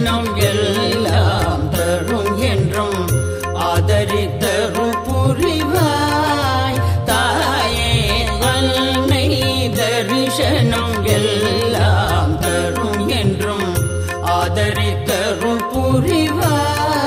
தரிசனம் எல்லாம் தரும் என்றும் ஆதரித்தருள் புரிவாய் தாயே அன்னை தரிசனம் எல்லாம் தரும் என்றும் ஆதரித்தருள் புரிவாய்.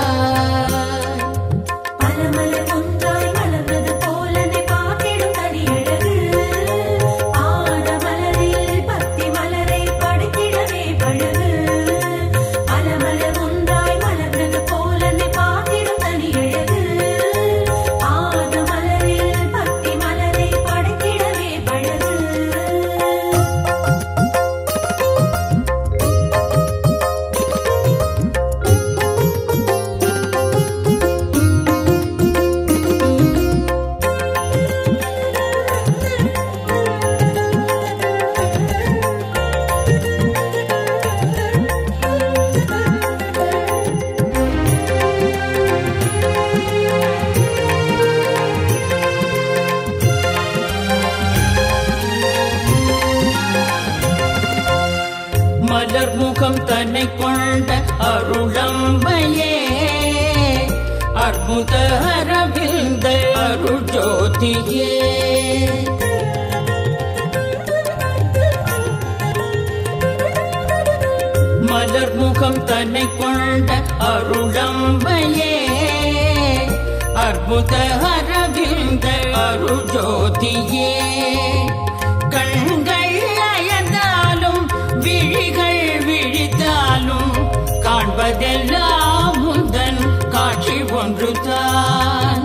மலர் முகம் தன்னை கொண்ட அருளம்மையே அற்புத அரவிந்த அருள் ஜோதியே மலர் முகம் தன்னை கொண்ட அருளம்மையே அற்புத அரவிந்த அருள் ஜோதியே கண்கள் அயர்ந்தாலும் விழிகள் விழித்தாலும் காண்பதெல்லாம் முந்தன் காட்சி ஒன்றுதான்.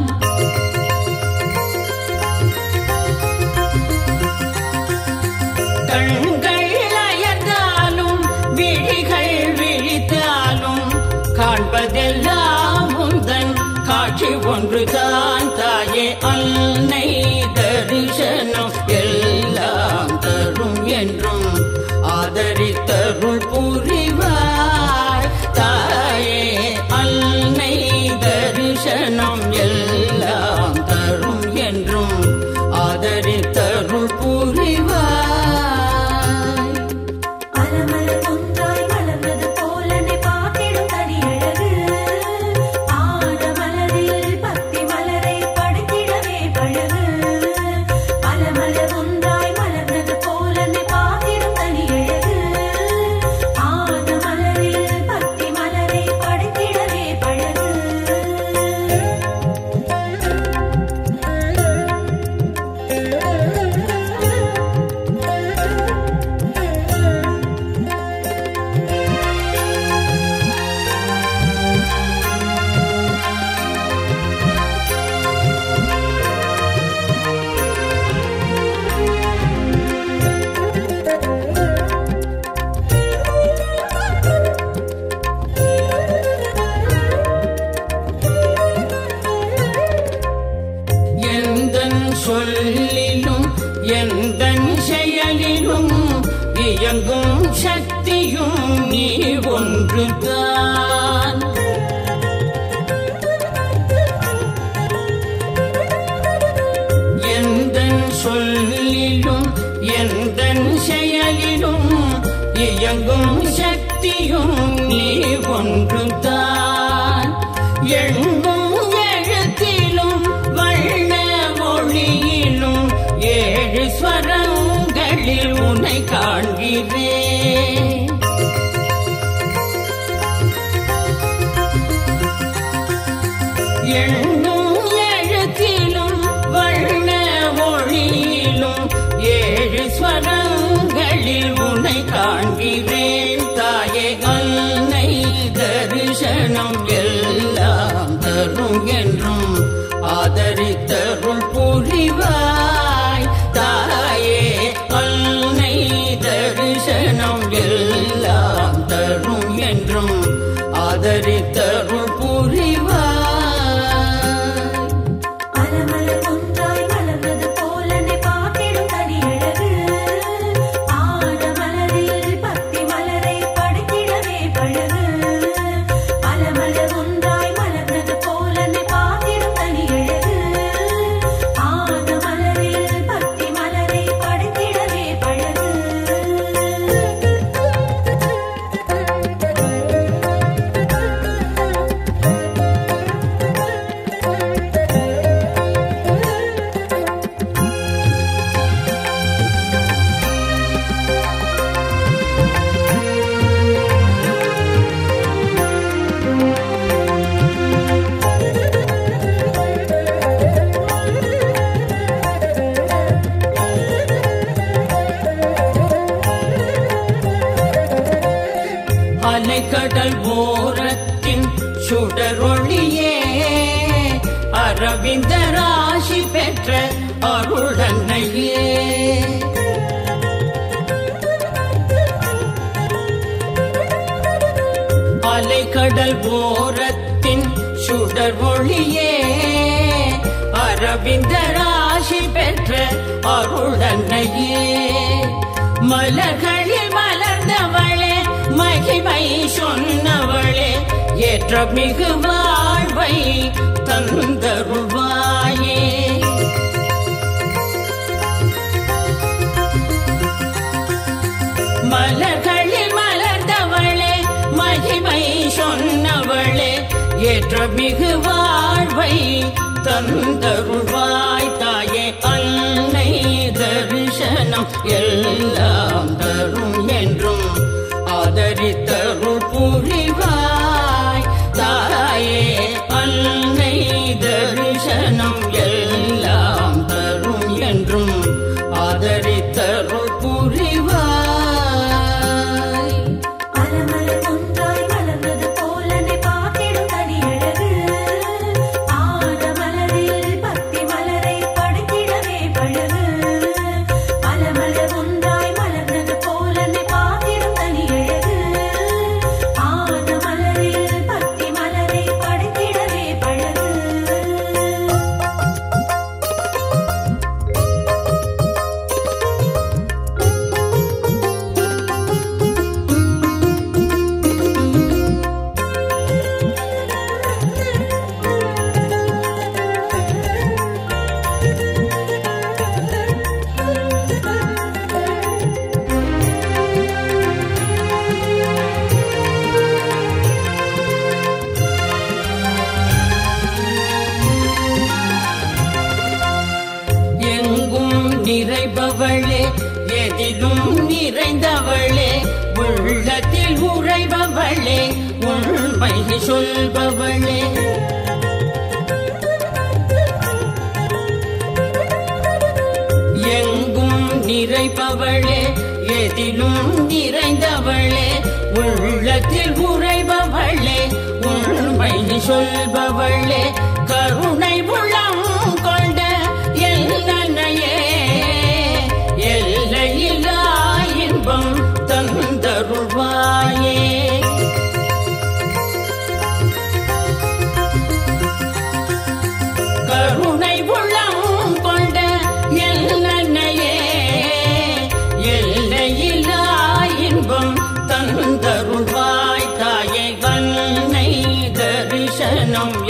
கண்கள் அயர்ந்தாலும் விழிகள் விழித்தாலும் காண்பதெல்லாம் முந்தன் காட்சி ஒன்றுதான். தாயே அன்னை தரிசனம் எல்லாம் தரும் என்றும் ஆதரித்தருள் புரிவாய் தாயே அன்னை தரிசனம் எல்லாம் தரும் என்றும் ஆதரித்தருள் புரிவாய். சொல்லிலும் எந்தன் செயலிலும் இயங்கும் சக்தியும் நீ ஒன்றுதான். எந்தன் சொல்லிலும் எந்தன் செயலிலும் இயங்கும் சக்தியும் நீ ஒன்றுதான். எண்ணும் எழுத்திலும் வண்ண மொழியிலும் ஏழு ஸ்வரங்களில் உன்னை காண்கிறேன். எண்ணும் எழுத்திலும் வண்ண மொழியிலும் ஏழு ஸ்வரங்களில் உன்னை காண்கிறேன். தாயே அன்னை தரிசனம் எல்லாம் தரும் என்றும் ஆதரித்தருள் புரிவாய் தாயே அன்னை தரிசனம் எல்லாம் தரும் என்றும் ஆதரித்தருள் புரிவாய். அலைக்கடல் ஓரத்தின் சுடரொளியே அரவிந்த ராசி பெற்ற அருளன்னையே அலைக்கடல் ஓரத்தின் சுடரொளியே அரவிந்த ராசி பெற்ற அருளன்னையே மலர்களில் மலர்ந்தவளே மகிமை சொன்னவளே ஏற்ற மிகு வாழ்வை தந்தருள்வாயே மலர்களில் மலர்ந்தவளே மகிமை சொன்னவளே ஏற்ற மிகு வாழ்வை தந்தருள்வாய் தாயே அன்னை தரிசனம் எல்லாம் தரும் என்றும் ஆதரித்தருள் புரிவாய் தாயே அன்னை தரிசனம் எல்லாம் தரும் என்றும் ஆதரித்தருள் புரிவாய் நிறைபவளே எதிலும் நிறைந்தவளே உள்ளத்தில் உறைபவளே உண்மை சொல்பவளே எங்கும் நிறைபவளே எதிலும் நிறைந்தவளே உள்ளத்தில் உறைபவளே உண்மை சொல்பவளே கருணை உள்ளம் கொண்ட எல்லையே எல்லையில்லா இன்பம் தந்தருள்வாயே கருணை உள்ளம் கொண்ட எல்லையே எல்லையில்லா இன்பம் தந்தருள்வாய் தாயே அன்னை தரிசனம்